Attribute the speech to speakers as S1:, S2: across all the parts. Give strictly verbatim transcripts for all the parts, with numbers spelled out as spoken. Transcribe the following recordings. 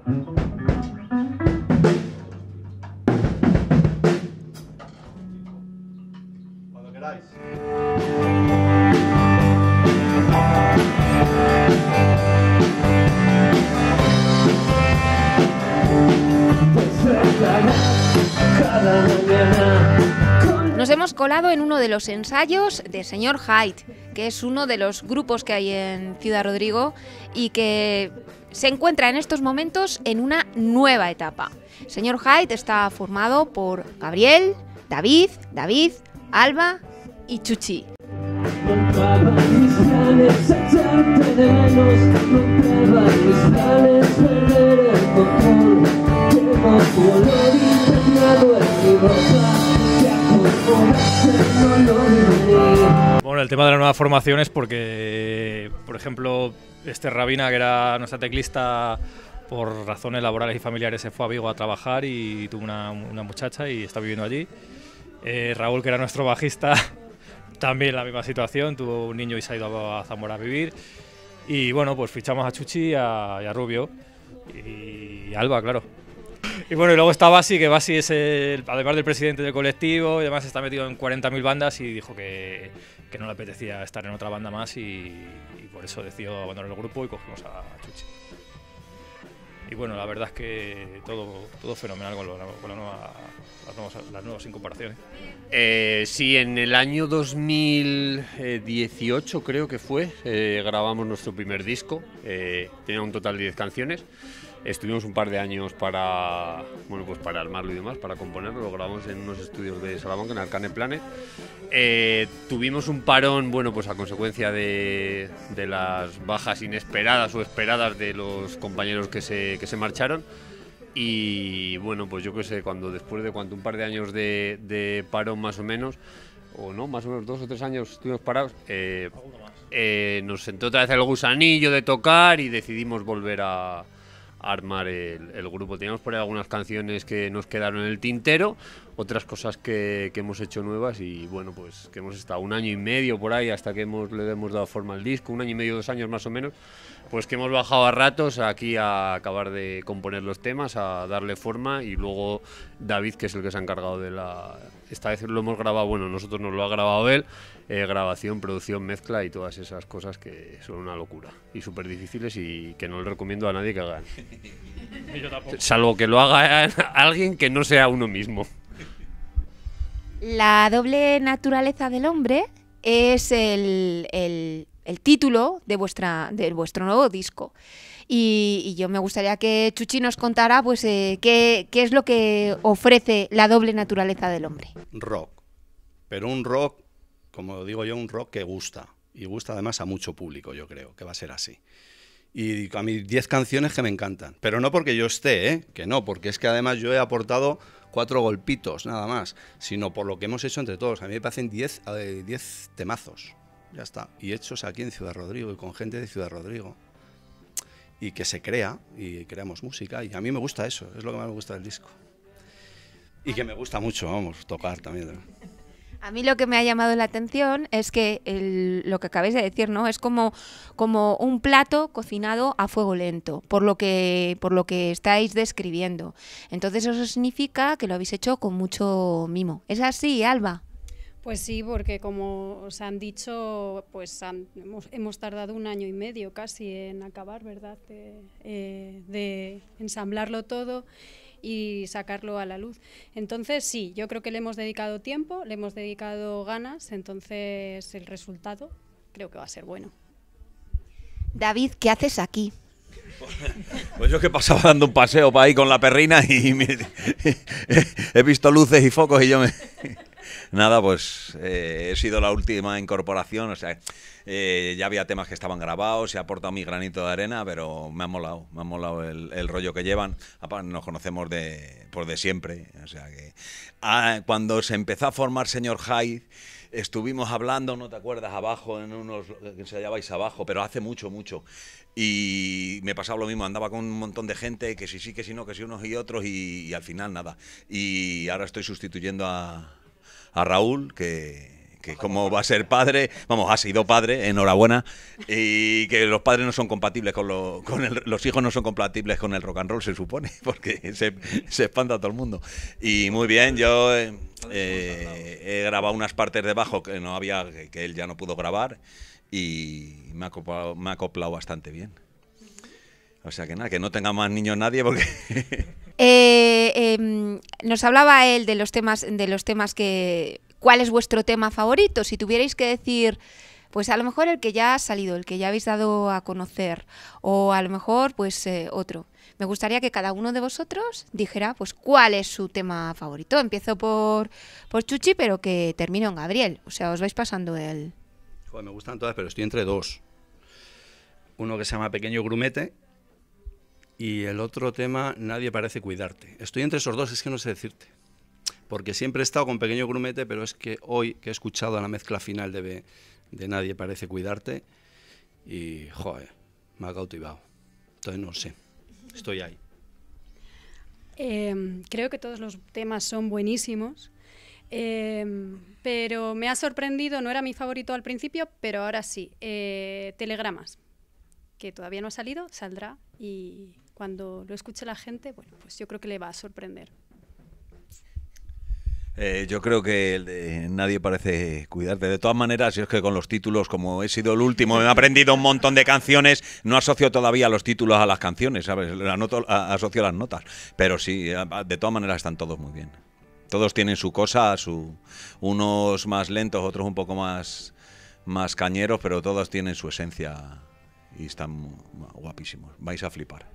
S1: Cuando queráis.
S2: Nos hemos colado en uno de los ensayos de Señor Hyde, que es uno de los grupos que hay en Ciudad Rodrigo y que se encuentra en estos momentos en una nueva etapa. Señor Hyde está formado por Gabriel, David, David, Alba y Chuchi.
S3: Bueno, el tema de la nueva formación es porque, por ejemplo, este Rabina, que era nuestra teclista, por razones laborales y familiares se fue a Vigo a trabajar y tuvo una, una muchacha y está viviendo allí. Eh, Raúl, que era nuestro bajista, también la misma situación, tuvo un niño y se ha ido a Zamora a vivir. Y bueno, pues fichamos a Chuchi y a, y a Rubio y a Alba, claro. Y bueno, y luego está Basi, que Basi es el, además del presidente del colectivo, y además está metido en cuarenta mil bandas y dijo que, que no le apetecía estar en otra banda más y, y por eso decidió abandonar el grupo y cogimos a Chuchi. Y bueno, la verdad es que todo, todo fenomenal con, lo, con la nueva, las, nuevas, las nuevas incorporaciones.
S4: Eh, sí, en el año dos mil dieciocho creo que fue, eh, grabamos nuestro primer disco, eh, tenía un total de diez canciones. Estuvimos un par de años para, bueno, pues para armarlo y demás, para componerlo. Lo grabamos en unos estudios de Salamanca, en Arcane Planet. Eh, tuvimos un parón, bueno, pues a consecuencia de, de las bajas inesperadas o esperadas de los compañeros que se, que se marcharon. Y bueno, pues yo qué sé, cuando después de cuánto, un par de años de, de parón más o menos, o no, más o menos dos o tres años estuvimos parados, eh, eh, nos sentó otra vez el gusanillo de tocar y decidimos volver a armar el, el grupo. Teníamos por ahí algunas canciones que nos quedaron en el tintero, otras cosas que, que hemos hecho nuevas y bueno, pues que hemos estado un año y medio por ahí hasta que hemos, le hemos dado forma al disco, un año y medio, dos años más o menos, pues que hemos bajado a ratos aquí a acabar de componer los temas, a darle forma y luego David, que es el que se ha encargado de la... Esta vez lo hemos grabado, bueno, nosotros nos lo ha grabado él, eh, grabación, producción, mezcla y todas esas cosas que son una locura y súper difíciles y que no le recomiendo a nadie que hagan.
S3: Yo tampoco.
S4: Salvo que lo haga alguien que no sea uno mismo.
S2: La doble naturaleza del hombre es el, el, el título de, vuestra, de vuestro nuevo disco. Y, y yo me gustaría que Chuchi nos contara pues, eh, qué, qué es lo que ofrece la doble naturaleza del hombre.
S1: Rock, pero un rock, como digo yo, un rock que gusta. Y gusta además a mucho público, yo creo, que va a ser así. Y a mí diez canciones que me encantan. Pero no porque yo esté, ¿eh? Que no, porque es que además yo he aportado cuatro golpitos, nada más. Sino por lo que hemos hecho entre todos. A mí me parecen diez, eh, diez temazos. Ya está. Y hechos aquí en Ciudad Rodrigo y con gente de Ciudad Rodrigo. Y que se crea, y creamos música. Y a mí me gusta eso, es lo que más me gusta del disco. Y que me gusta mucho, vamos, tocar también.
S2: A mí lo que me ha llamado la atención es que el, lo que acabáis de decir, ¿no? Es como, como un plato cocinado a fuego lento, por lo que, por lo que estáis describiendo. Entonces eso significa que lo habéis hecho con mucho mimo. ¿Es así, Alba?
S5: Pues sí, porque como os han dicho, pues han, hemos, hemos tardado un año y medio casi en acabar, ¿verdad? De, eh, de ensamblarlo todo y sacarlo a la luz. Entonces sí, yo creo que le hemos dedicado tiempo, le hemos dedicado ganas, entonces el resultado creo que va a ser bueno.
S2: David, ¿qué haces aquí?
S6: Pues yo que pasaba dando un paseo para ahí con la perrina y me, he visto luces y focos y yo me... Nada, pues eh, he sido la última incorporación, o sea, eh, ya había temas que estaban grabados, he aportado mi granito de arena, pero me ha molado, me ha molado el, el rollo que llevan. Nos conocemos de, pues de siempre, o sea que ah, cuando se empezó a formar Señor Hyde, estuvimos hablando, ¿no te acuerdas? Abajo, en unos que ensayabais abajo, pero hace mucho, mucho. Y me pasaba lo mismo, andaba con un montón de gente, que si sí, que si no, que si unos y otros, y, y al final nada. Y ahora estoy sustituyendo a... a Raúl, que, que como va a ser padre, vamos, ha sido padre, enhorabuena, y que los padres no son compatibles con, lo, con el, los hijos no son compatibles con el rock and roll, se supone, porque se, se espanta a todo el mundo. Y muy bien, yo eh, eh, he grabado unas partes de bajo que no había, que, que él ya no pudo grabar, y me ha acoplado, me ha acoplado bastante bien. O sea que nada, que no tenga más niños nadie porque...
S2: eh, eh, nos hablaba él de los temas, de los temas que... ¿Cuál es vuestro tema favorito? Si tuvierais que decir, pues a lo mejor el que ya ha salido, el que ya habéis dado a conocer, o a lo mejor pues eh, otro. Me gustaría que cada uno de vosotros dijera pues cuál es su tema favorito. Empiezo por, por Chuchi, pero que termino en Gabriel. O sea, os vais pasando el...
S1: Joder, me gustan todas, pero estoy entre dos. Uno que se llama Pequeño Grumete y el otro tema, Nadie parece cuidarte. Estoy entre esos dos, es que no sé decirte. Porque siempre he estado con Pequeño Grumete, pero es que hoy que he escuchado la mezcla final de, de Nadie parece cuidarte, y joder, me ha cautivado. Entonces no sé, estoy ahí.
S5: Eh, creo que todos los temas son buenísimos, eh, pero me ha sorprendido, no era mi favorito al principio, pero ahora sí, eh, Telegramas, que todavía no ha salido, saldrá, y cuando lo escuche la gente, bueno, pues yo creo que le va a sorprender.
S6: Eh, yo creo que el de Nadie parece cuidarte. De todas maneras, yo es que con los títulos, como he sido el último, me he aprendido un montón de canciones, no asocio todavía los títulos a las canciones, ¿sabes? Anoto, asocio las notas. Pero sí, de todas maneras están todos muy bien. Todos tienen su cosa, su, unos más lentos, otros un poco más, más cañeros, pero todos tienen su esencia y están guapísimos. Vais a flipar.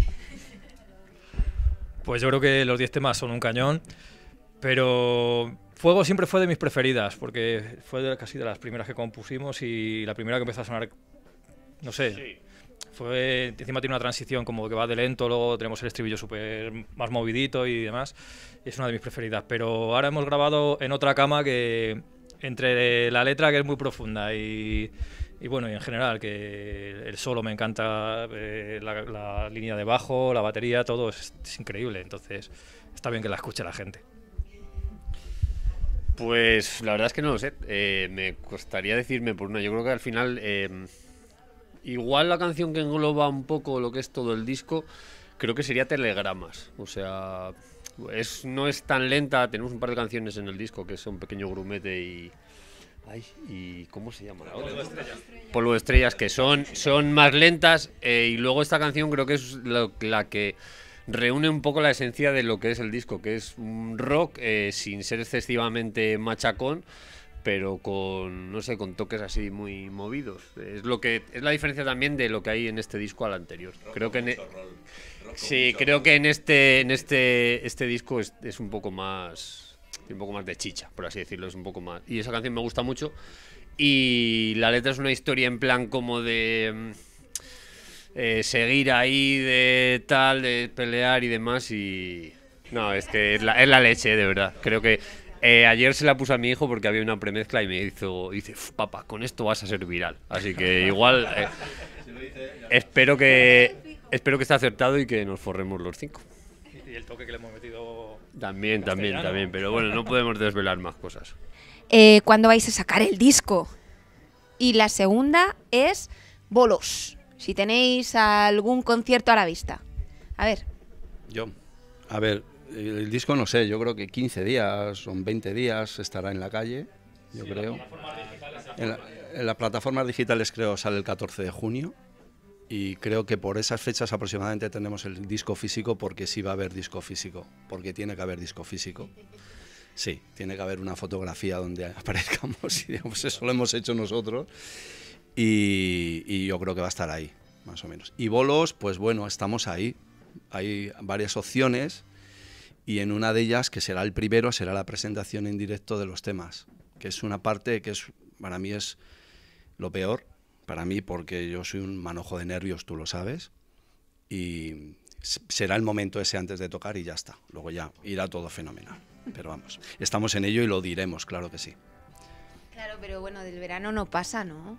S3: Pues yo creo que los diez temas son un cañón. Pero Fuego siempre fue de mis preferidas, porque fue de, casi de las primeras que compusimos y la primera que empezó a sonar, no sé, sí. Fue, encima tiene una transición como que va de lento, luego tenemos el estribillo súper más movidito y demás, y es una de mis preferidas. Pero ahora hemos grabado En otra cama, que entre la letra, que es muy profunda, y, y bueno, y en general, que el solo me encanta, eh, la, la línea de bajo, la batería, todo es, es increíble, entonces está bien que la escuche la gente.
S4: Pues la verdad es que no lo sé, eh, me costaría decirme por una. Yo creo que al final, eh, igual la canción que engloba un poco lo que es todo el disco, creo que sería Telegramas. O sea, es, no es tan lenta, tenemos un par de canciones en el disco que son Pequeño Grumete y... Ay, ¿y cómo se llama la otra? Polvo de Estrellas. Polvo de Estrellas, que son, son más lentas, eh, y luego esta canción creo que es lo, la que... reúne un poco la esencia de lo que es el disco, que es un rock eh, sin ser excesivamente machacón, pero con, no sé, con toques así muy movidos. Es lo que es la diferencia también de lo que hay en este disco al anterior. Rock creo que en e sí, creo que en este en este este disco es, es un poco más un poco más de chicha, por así decirlo, es un poco más. Y esa canción me gusta mucho y la letra es una historia en plan como de Eh, seguir ahí de tal, de pelear y demás, y no, es que es la, es la leche, de verdad. Creo que eh, ayer se la puse a mi hijo porque había una premezcla y me hizo, dice, papá, con esto vas a ser viral. Así que igual eh, espero que espero que esté acertado y que nos forremos los cinco.
S3: Y el toque que le hemos metido
S4: también, también, también, pero bueno, no podemos desvelar más cosas.
S2: Eh, ¿Cuándo vais a sacar el disco? Y la segunda es bolos. Si tenéis algún concierto a la vista. A ver.
S1: Yo, a ver, el disco no sé, yo creo que quince días o veinte días estará en la calle, yo sí, creo. En, la, en las plataformas digitales creo sale el catorce de junio y creo que por esas fechas aproximadamente tenemos el disco físico, porque sí va a haber disco físico, porque tiene que haber disco físico. Sí, tiene que haber una fotografía donde aparezcamos y digamos, eso lo hemos hecho nosotros. Y, y yo creo que va a estar ahí, más o menos. Y bolos, pues bueno, estamos ahí. Hay varias opciones y en una de ellas, que será el primero, será la presentación en directo de los temas, que es una parte que es, para mí es lo peor, para mí, porque yo soy un manojo de nervios, tú lo sabes, y será el momento ese antes de tocar y ya está. Luego ya irá todo fenomenal. Pero vamos, estamos en ello y lo diremos, claro que sí.
S2: Claro, pero bueno, del verano no pasa, ¿no?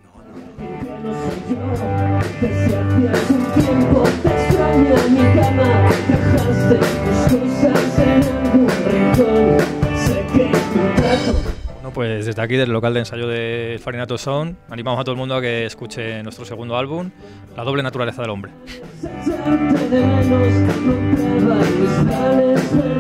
S3: Bueno, pues Pues desde aquí, del local de ensayo de Farinato Sound, animamos a todo el mundo a que escuche nuestro segundo álbum, La doble naturaleza del hombre.